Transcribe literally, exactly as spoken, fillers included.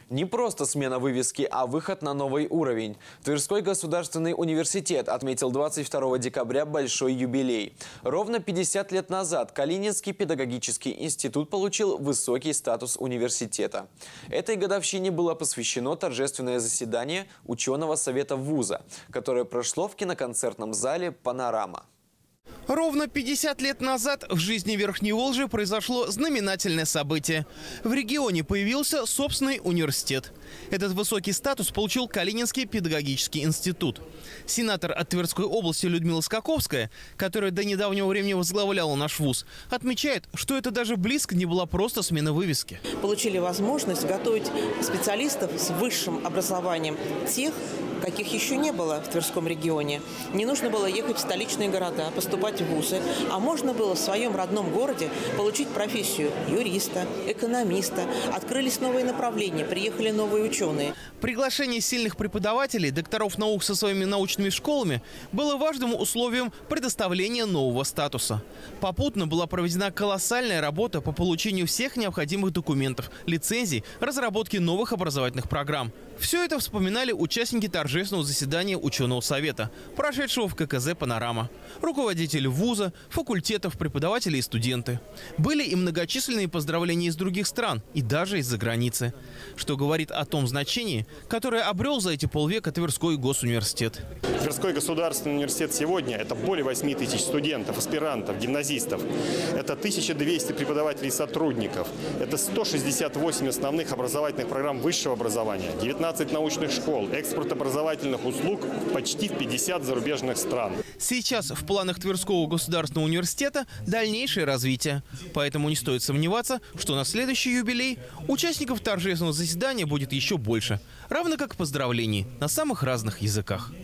Не просто смена вывески, а выход на новый уровень. Тверской государственный университет отметил двадцать второго декабря большой юбилей. Ровно пятьдесят лет назад Калининский педагогический институт получил высокий статус университета. Этой годовщине было посвящено торжественное заседание ученого совета вуза, которое прошло в киноконцертном зале «Панорама». Ровно пятьдесят лет назад в жизни Верхней Волжи произошло знаменательное событие. В регионе появился собственный университет. Этот высокий статус получил Калининский педагогический институт. Сенатор от Тверской области Людмила Скаковская, которая до недавнего времени возглавляла наш вуз, отмечает, что это даже близко не была просто смена вывески. Получили возможность готовить специалистов с высшим образованием, тех, каких еще не было в Тверском регионе. Не нужно было ехать в столичные города, поступать в вузы, а можно было в своем родном городе получить профессию юриста, экономиста. Открылись новые направления, приехали новые ученые. Приглашение сильных преподавателей, докторов наук со своими научными школами было важным условием предоставления нового статуса. Попутно была проведена колоссальная работа по получению всех необходимых документов, лицензий, разработке новых образовательных программ. Все это вспоминали участники торжественного заседания ученого совета, прошедшего в ка ка зэ «Панорама». Руководители вуза, факультетов, преподаватели и студенты. Были и многочисленные поздравления из других стран, и даже из-за границы. Что говорит о том значении, которое обрел за эти полвека Тверской госуниверситет. Тверской государственный университет сегодня – это более восьми тысяч студентов, аспирантов, гимназистов. Это тысяча двести преподавателей и сотрудников. Это сто шестьдесят восемь основных образовательных программ высшего образования, девятнадцать научных школ, экспорт образовательных услуг почти в пятьдесят зарубежных стран. Сейчас в планах Тверского государственного университета дальнейшее развитие. Поэтому не стоит сомневаться, что на следующий юбилей участников торжественного заседания будет еще больше. Равно как поздравлений на самых разных языках.